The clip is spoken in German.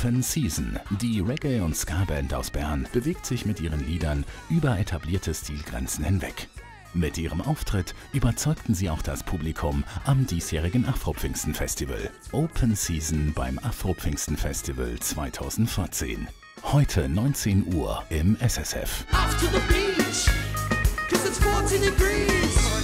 Open Season. Die Reggae- und Ska-Band aus Bern bewegt sich mit ihren Liedern über etablierte Stilgrenzen hinweg. Mit ihrem Auftritt überzeugten sie auch das Publikum am diesjährigen Afro-Pfingsten-Festival. Open Season beim Afro-Pfingsten-Festival 2014. Heute 19 Uhr im SSF. Off to the beach, 'cause it's 40 degrees.